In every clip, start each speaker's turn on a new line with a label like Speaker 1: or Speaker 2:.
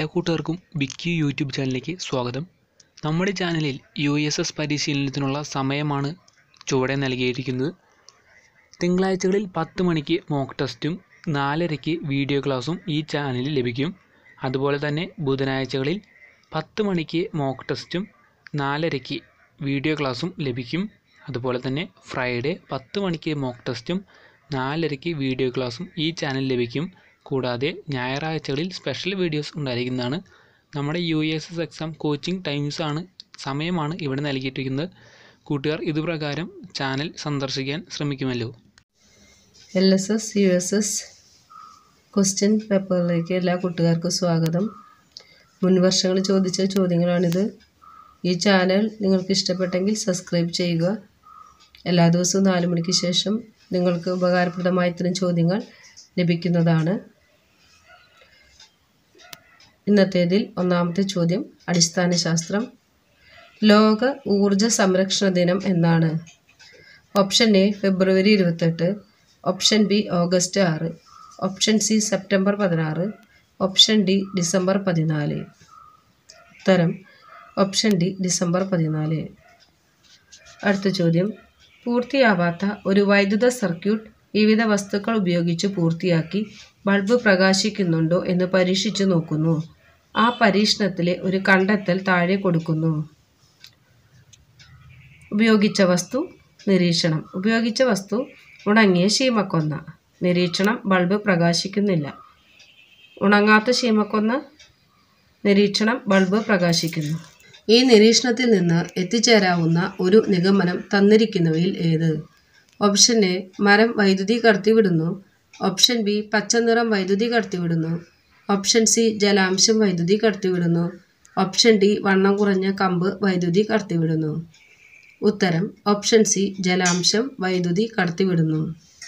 Speaker 1: കൂട്ടുകാർക്കും ബിക്കി യൂട്യൂബ് ചാനലിലേക്ക് സ്വാഗതം. നമ്മുടെ ചാനലിൽ USS പരിശീലനത്തിനുള്ള സമയമാണ് ചുവടെ നൽകിയിരിക്കുന്നത്. തിങ്കളാഴ്ചകളിൽ 10 മണിക്ക് മോക്ക് ടെസ്റ്റും 4:30 വീഡിയോ ക്ലാസ്സും ഈ ചാനലിൽ ലഭിക്കും. അതുപോലെ തന്നെ ബുധനാഴ്ചകളിൽ 10 മണിക്ക് മോക്ക് ടെസ്റ്റും 4:30 വീഡിയോ ക്ലാസ്സും ലഭിക്കും. അതുപോലെ തന്നെ ഫ്രൈഡേ 10 മണിക്ക് മോക്ക് ടെസ്റ്റും 4:30 വീഡിയോ ക്ലാസ്സും ഈ ചാനലിൽ ലഭിക്കും. കൂടാതെ ഞായറാഴ്ചകളിൽ സ്പെഷ്യൽ വീഡിയോസ് ഉണ്ടായിരിക്കുന്നതാണ്. നമ്മുടെ USS എക്സാം കോച്ചിങ് സമയമാണ് ഇവിടെ നൽകിയിരിക്കുന്നത്. കൂട്ടുകാർ ഇതുപ്രകാരം ചാനൽ സന്ദർശിക്കാൻ ശ്രമിക്കുമല്ലോ.
Speaker 2: LSS USS ക്വസ്റ്റ്യൻ പേപ്പറിലേക്ക് എല്ലാ കൂട്ടുകാർക്കും സ്വാഗതം. മുൻവർഷങ്ങളിൽ ചോദിച്ച ചോദ്യങ്ങളാണിത്. ഈ ചാനൽ നിങ്ങൾക്ക് ഇഷ്ടപ്പെട്ടെങ്കിൽ സബ്സ്ക്രൈബ് ചെയ്യുക. എല്ലാ ദിവസവും 4 മണിക്ക് ശേഷം നിങ്ങൾക്ക് ഉപകാരപ്രദമായ ഇത്തരം ചോദ്യങ്ങൾ ലഭിക്കുന്നതാണ്. ഇന്നത്തേതിൽ ഒന്നാമത്തെ ചോദ്യം അടിസ്ഥാന ശാസ്ത്രം. ലോക ഊർജ സംരക്ഷണ ദിനം എന്നാണ്? Option A February 28, option B August 6, option C September 16, option D December 14. ഉത്തരം ഓപ്ഷൻ ഡി ഡിസംബർ 14. അടുത്ത ചോദ്യം. പൂർത്തിയാവാത്ത ഒരു വൈദ്യുത സർക്യൂട്ട് വിവിധ വസ്തുക്കൾ ഉപയോഗിച്ച് പൂർത്തിയാക്കി ബൾബ് പ്രകാശിക്കുന്നുണ്ടോ എന്ന് പരീക്ഷിച്ചു നോക്കുന്നു. ആ പരീക്ഷണത്തിലെ ഒരു കണ്ടെത്തൽ താഴെ കൊടുക്കുന്നു. ഉപയോഗിച്ച വസ്തു നിരീക്ഷണം. ഉപയോഗിച്ച വസ്തു ഉണങ്ങിയ ശീമക്കൊന്ന. നിരീക്ഷണം ബൾബ് പ്രകാശിക്കുന്നില്ല. ഉണങ്ങാത്ത ശീമക്കൊന്ന. നിരീക്ഷണം ബൾബ് പ്രകാശിക്കുന്നു. ഈ നിരീക്ഷണത്തിൽ നിന്ന് എത്തിച്ചേരാവുന്ന ഒരു നിഗമനം തന്നിരിക്കുന്നവയിൽ ഏത്? ഓപ്ഷൻ എ മരം വൈദ്യുതി കടത്തിവിടുന്നു, ഓപ്ഷൻ ബി പച്ചനിറം വൈദ്യുതി കടത്തിവിടുന്നു, ഓപ്ഷൻ സി ജലാംശം വൈദ്യുതി കടത്തിവിടുന്നു, ഓപ്ഷൻ ഡി വണ്ണം കുറഞ്ഞ കമ്പ് വൈദ്യുതി കടത്തിവിടുന്നു. ഉത്തരം ഓപ്ഷൻ സി ജലാംശം വൈദ്യുതി കടത്തിവിടുന്നു.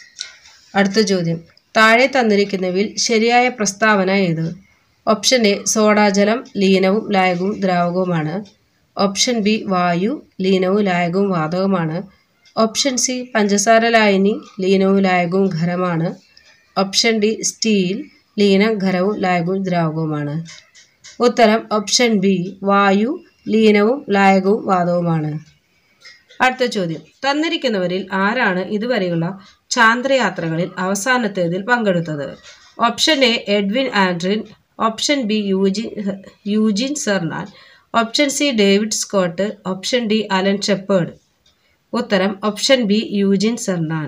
Speaker 2: അടുത്ത ചോദ്യം. താഴെ തന്നിരിക്കുന്നവയിൽ ശരിയായ പ്രസ്താവന ഏത്? ഓപ്ഷൻ എ സോഡാജലം ലീനവും ലായകവും ദ്രാവകവുമാണ്, ഓപ്ഷൻ ബി വായു ലീനവും ലായകവും വാതകമാണ്, ഓപ്ഷൻ സി പഞ്ചസാര ലായനി ലീനവും ലായകവും ഖരമാണ്, ഓപ്ഷൻ ഡി സ്റ്റീൽ ലീനം ഖരവും ലായകവും ദ്രാവകവുമാണ്. ഉത്തരം ഓപ്ഷൻ ബി വായു ലീനവും ലായകവും വാതകവുമാണ്. അടുത്ത ചോദ്യം. തന്നിരിക്കുന്നവരിൽ ആരാണ് ഇതുവരെയുള്ള ചാന്ദ്രയാത്രകളിൽ അവസാനത്തേതിൽ പങ്കെടുത്തത്? Option A Edwin Aldrin, option B Eugene Cernan, option C David Scott, option D Alan Shepard. ഉത്തരം ഓപ്ഷൻ ബി യൂജിൻ സെർനാൻ.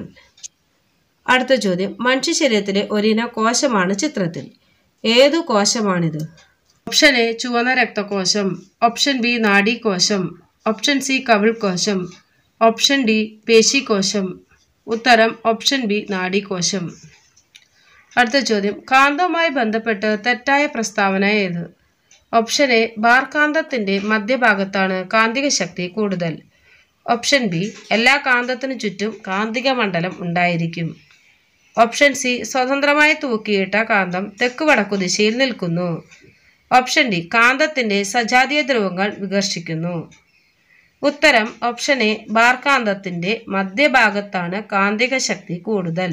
Speaker 2: അടുത്ത ചോദ്യം. മനുഷ്യ ശരീരത്തിലെ ഒരിനം കോശമാണ് ചിത്രത്തിൽ. ഏതു കോശമാണിത്? ഓപ്ഷൻ എ ചുവന്ന രക്തകോശം, ഓപ്ഷൻ ബി നാഡീകോശം, ഓപ്ഷൻ സി കവിൾകോശം, ഓപ്ഷൻ ഡി പേശികോശം. ഉത്തരം ഓപ്ഷൻ ബി നാഡീകോശം. അടുത്ത ചോദ്യം. കാന്തവുമായി ബന്ധപ്പെട്ട് തെറ്റായ പ്രസ്താവന ഏത്? ഓപ്ഷൻ എ ബാർ കാന്തത്തിന്റെ മധ്യഭാഗത്താണ് കാന്തിക ശക്തി കൂടുതൽ, ഓപ്ഷൻ ബി എല്ലാ കാന്തത്തിനു ചുറ്റും കാന്തിക മണ്ഡലം ഉണ്ടായിരിക്കും, ഓപ്ഷൻ സി സ്വതന്ത്രമായി തൂക്കിയിട്ട കാന്തം തെക്ക് വടക്കു ദിശയിൽ നിൽക്കുന്നു, ഓപ്ഷൻ ഡി കാന്തത്തിന്റെ സജാതീയ ധ്രുവങ്ങൾ വികർഷിക്കുന്നു. ഉത്തരം ഓപ്ഷൻ എ ബാർ കാന്തത്തിന്റെ മധ്യഭാഗത്താണ് കാന്തിക ശക്തി കൂടുതൽ.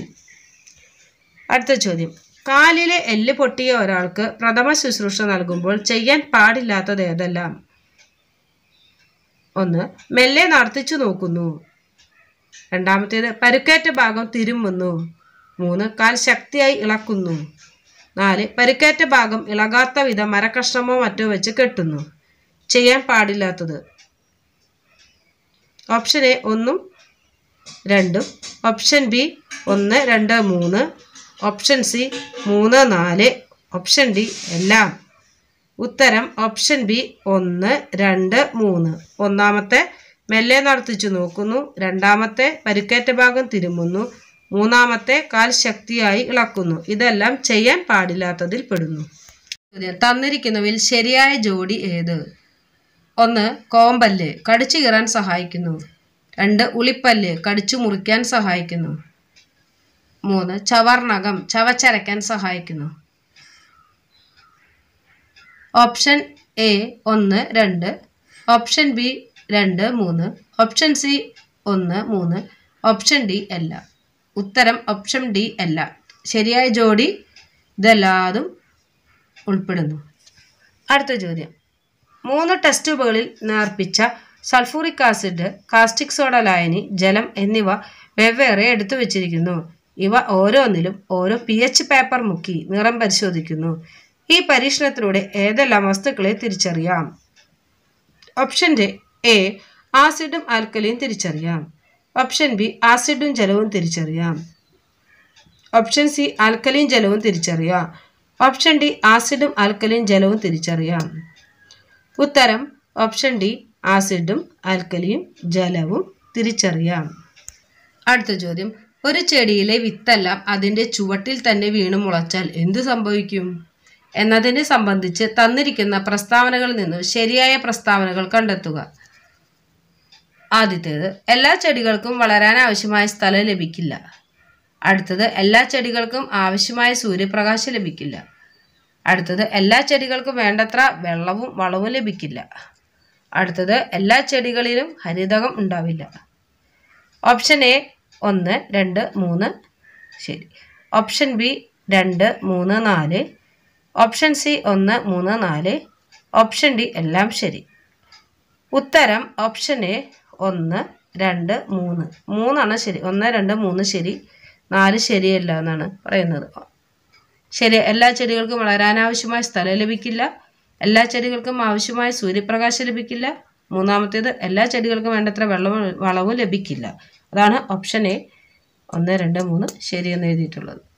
Speaker 2: അടുത്ത ചോദ്യം. കാലിലെ എല്ല് പൊട്ടിയ ഒരാൾക്ക് പ്രഥമ ശുശ്രൂഷ നൽകുമ്പോൾ ചെയ്യാൻ പാടില്ലാത്തത് ഏതെല്ലാം? 1. മെല്ലെ നടത്തിച്ചു നോക്കുന്നു. 2. പരുക്കേറ്റ ഭാഗം തിരുമ്മുന്നു. 3. കാൽ ശക്തിയായി ഇളക്കുന്നു. 4. പരുക്കേറ്റ ഭാഗം ഇളകാത്ത വിധം മരക്കഷ്ണമോ മറ്റോ വെച്ച് കെട്ടുന്നു. ചെയ്യാൻ പാടില്ലാത്തത്? Option A 1, 2, option B 1, 2, 3, option C 3, 4, option D എല്ലാം. ഉത്തരം ഓപ്ഷൻ ബി 1, 2, 3. ഒന്നാമത്തെ മെല്ലെ നടത്തിച്ചു നോക്കുന്നു, രണ്ടാമത്തെ പരുക്കേറ്റ ഭാഗം തിരുമുന്നു, മൂന്നാമത്തെ കാൽ ശക്തിയായി ഇളക്കുന്നു. ഇതെല്ലാം ചെയ്യാൻ പാടില്ലാത്തതിൽ പെടുന്നു. തന്നിരിക്കുന്നവയിൽ ശരിയായ ജോഡി ഏത്? 1. കോമ്പല്ല് കടിച്ചു കീറാൻ സഹായിക്കുന്നു. 2. ഉളിപ്പല്ല് കടിച്ചു മുറിക്കാൻ സഹായിക്കുന്നു. 3. ചവർണകം ചവച്ചരയ്ക്കാൻ സഹായിക്കുന്നു. Option A 1, 2, option B 2, 3, option C 1, 3, option D എല്ലാം. ഉത്തരം ഓപ്ഷൻ ഡി എല്ലാം. ശരിയായ ജോഡി ഇതെല്ലാതും ഉൾപ്പെടുന്നു. അടുത്ത ചോദ്യം. 3 ടെസ്റ്റ് ട്യൂബുകളിൽ നേർപ്പിച്ച സൾഫൂറിക് ആസിഡ്, കാസ്റ്റിക് സോഡ ലായനി, ജലം എന്നിവ വെവ്വേറെ എടുത്തു വച്ചിരിക്കുന്നു. ഇവ ഓരോന്നിലും ഓരോ pH പേപ്പർ മുക്കി നിറം പരിശോധിക്കുന്നു. ഈ പരീക്ഷണത്തിലൂടെ ഏതെല്ലാം വസ്തുക്കളെ തിരിച്ചറിയാം? ഓപ്ഷൻ എ ആസിഡും ആൽക്കലിയും തിരിച്ചറിയാം. ഓപ്ഷൻ ബി ആസിഡും ജലവും തിരിച്ചറിയാം. ഓപ്ഷൻ സി ആൽക്കലിയും ജലവും തിരിച്ചറിയാം. ഓപ്ഷൻ ഡി ആസിഡും ആൽക്കലിയും ജലവും തിരിച്ചറിയാം. ഉത്തരം ഓപ്ഷൻ ഡി ആസിഡും ആൽക്കലിയും ജലവും തിരിച്ചറിയാം. അടുത്ത ചോദ്യം. ഒരു ചെടിയിലെ വിത്തെല്ലാം അതിൻ്റെ ചുവട്ടിൽ തന്നെ വീണു മുളച്ചാൽ എന്തു സംഭവിക്കും എന്നതിനെ സംബന്ധിച്ച് തന്നിരിക്കുന്ന പ്രസ്താവനകളിൽ നിന്ന് ശരിയായ പ്രസ്താവനകൾ കണ്ടെത്തുക. ആദ്യത്തേത്, എല്ലാ ചെടികൾക്കും വളരാൻ ആവശ്യമായ സ്ഥലം ലഭിക്കില്ല. അടുത്തത്, എല്ലാ ചെടികൾക്കും ആവശ്യമായ സൂര്യപ്രകാശം ലഭിക്കില്ല. അടുത്തത്, എല്ലാ ചെടികൾക്കും വേണ്ടത്ര വെള്ളവും വളവും ലഭിക്കില്ല. അടുത്തത്, എല്ലാ ചെടികളിലും ഹരിതകം ഉണ്ടാവില്ല. ഓപ്ഷൻ എ 1, 2, 3 ശരി. Option B 2, 3, 4. Option C 1, 3, 4. Option D എല്ലാം ശരി. ഉത്തരം ഓപ്ഷൻ എ 1, 2, 3. 3 ശരി. 1, 2, 3 ശരി. 4 ശരിയല്ല എന്നാണ് പറയുന്നത്. ശരി, എല്ലാ ചെടികൾക്കും വളരാനാവശ്യമായ സ്ഥലം ലഭിക്കില്ല. എല്ലാ ചെടികൾക്കും ആവശ്യമായ സൂര്യപ്രകാശം ലഭിക്കില്ല. മൂന്നാമത്തേത്, എല്ലാ ചെടികൾക്കും വേണ്ടത്ര വളവും ലഭിക്കില്ല. അതാണ് ഓപ്ഷൻ എ 1, 2, 3 ശരിയെന്ന് എഴുതിയിട്ടുള്ളത്.